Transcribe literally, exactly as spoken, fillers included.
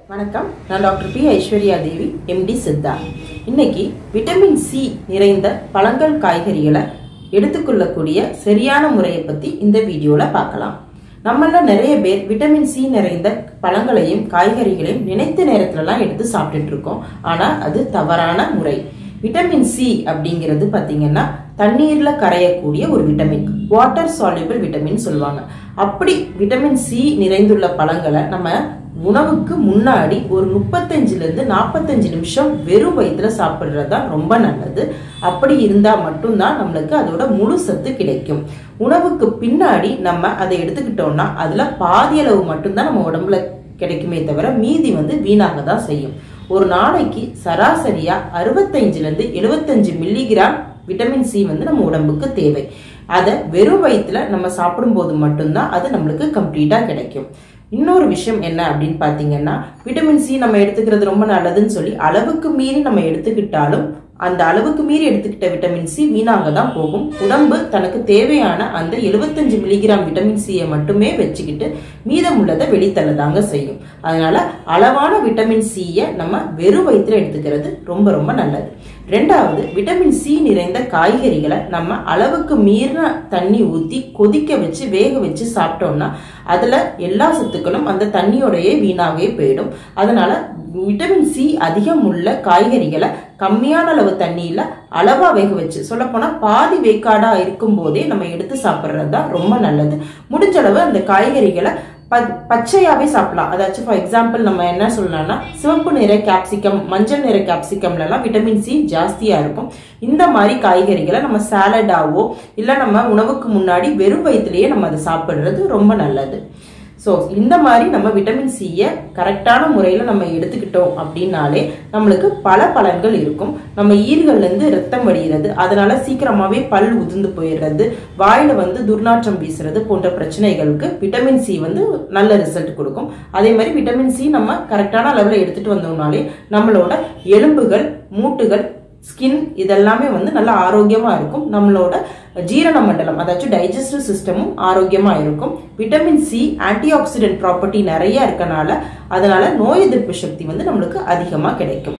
வணக்கம், நான் doctor P Aishwarya Devi, MD Siddha. இன்னைக்கு விட்டமின் சி நிறைந்த பழங்கள் காய்கறிகளை எடுத்துக்கொள்ளக்கூடிய சரியான முறையை பத்தி இந்த வீடியோல பார்க்கலாம். நம்மள நிறைய பேர் விட்டமின் சி நிறைந்த பழங்களையும் காய்கறிகளையும் நினைத்த நேரத்துலலாம் எடுத்து சாப்பிட்டுட்டு இருக்கோம். ஆனா அது தவறான முறை. விட்டமின் சி அப்படிங்கிறது பாத்தீங்கன்னா தண்ணீர்ல கரையக்கூடிய ஒரு விட்டமின், வாட்டர் சால்யூபிள் விட்டமின் சொல்லுவாங்க. அப்படி விட்டமின் சி நிறைந்துள்ள பழங்களை நம்ம உணவுக்கு முன்னாடி ஒரு முப்பத்தஞ்சுல இருந்து நாற்பத்தஞ்சு நிமிஷம் வெறும் வயிற்றுல சாப்பிடுறதா ரொம்ப நல்லது. அப்படி இருந்தா மட்டும்தான் நம்மளுக்கு அதோட முழு சத்து கிடைக்கும். உணவுக்கு பின்னாடி நம்ம அதை எடுத்துக்கிட்டோம்னா அதுல பாதி அளவு மட்டும்தான் நம்ம உடம்புல கிடைக்குமே தவிர மீதி வந்து வீணாக தான் செய்யும். ஒரு நாளைக்கு சராசரியா அறுபத்தஞ்சுல இருந்து எழுபத்தஞ்சு மில்லிகிராம் விட்டமின் சி வந்து நம்ம உடம்புக்கு தேவை. அதை வெறும் வயிற்றுல நம்ம சாப்பிடும் போது மட்டும்தான் அது நம்மளுக்கு கம்ப்ளீட்டா கிடைக்கும். இன்னொரு விஷயம் என்ன அப்படின்னு பாத்தீங்கன்னா, விட்டமின் சி நம்ம எடுத்துக்கிறது ரொம்ப நல்லதுன்னு சொல்லி அளவுக்கு மீறி நம்ம எடுத்துக்கிட்டாலும் அந்த அளவுக்கு மீறி எடுத்துக்கிட்ட விட்டமின் சி வீணாக தான் போகும். உடம்பு தனக்கு தேவையான அந்த எழுபத்தஞ்சு மில்லிகிராம் விட்டமின் சியை மட்டுமே வச்சுக்கிட்டு மீதம் உள்ளதை வெளித்தள்ளதாங்க செய்யும். அதனால அளவான விட்டமின் சியை நம்ம வெறும் வயிற்றுல எடுத்துக்கிறது ரொம்ப ரொம்ப நல்லது. ரெண்டாவது, விட்டமின் சி நிறைந்த காய்கறிகளை நம்ம அளவுக்கு மீறின தண்ணி ஊத்தி கொதிக்க வச்சு வேக வச்சு சாப்பிட்டோம்னா அதுல எல்லா சத்துக்களும் அந்த தண்ணியோடயே வீணாகவே போயிடும். அதனால விட்டமின் சி அதிகம் உள்ள காய்கறிகளை கம்மியான அளவு தண்ணியில அளவா வேக வச்சு, சொல்ல போனா பாதி வேக்காடா இருக்கும் போதே நம்ம எடுத்து சாப்பிட்றது தான் ரொம்ப நல்லது. முடிஞ்ச அளவு அந்த காய்கறிகளை பச்சையாவே சாப்பிடலாம். அதாச்சும் ஃபார் எக்ஸாம்பிள் நம்ம என்ன சொல்லலாம்னா, சிவப்பு நிற கேப்சிகம், மஞ்சள் நிற கேப்சிகம்ல எல்லாம் விட்டமின் சி ஜாஸ்தியா இருக்கும். இந்த மாதிரி காய்கறிகளை நம்ம சாலடாவோ இல்ல நம்ம உணவுக்கு முன்னாடி வெறும் வயிற்றுலயே நம்ம அதை சாப்பிடுறது ரொம்ப நல்லது. ஸோ இந்த மாதிரி நம்ம விட்டமின் சியை கரெக்டான முறையில் நம்ம எடுத்துக்கிட்டோம் அப்படின்னாலே நம்மளுக்கு பல பலன்கள் இருக்கும். நம்ம ஈர்கள்ல இருந்து ரத்தம் வடிகிறது, அதனால சீக்கிரமாவே பல் உதிர்ந்து போயிடுறது, வாயில வந்து துர்நாற்றம் வீசுறது போன்ற பிரச்சனைகளுக்கு விட்டமின் சி வந்து நல்ல ரிசல்ட் கொடுக்கும். அதே மாதிரி விட்டமின் சி நம்ம கரெக்டான அளவில் எடுத்துட்டு வந்தோம்னாலே நம்மளோட எலும்புகள், மூட்டுகள், ஸ்கின் இதெல்லாமே வந்து நல்லா ஆரோக்கியமா இருக்கும். நம்மளோட ஜீரண மண்டலம், அதாச்சும் டைஜஸ்டிவ் சிஸ்டமும் ஆரோக்கியமா இருக்கும். Vitamin C antioxidant property நிறைய இருக்கனால அதனால நோய் எதிர்ப்பு சக்தி வந்து நம்மளுக்கு அதிகமா கிடைக்கும்.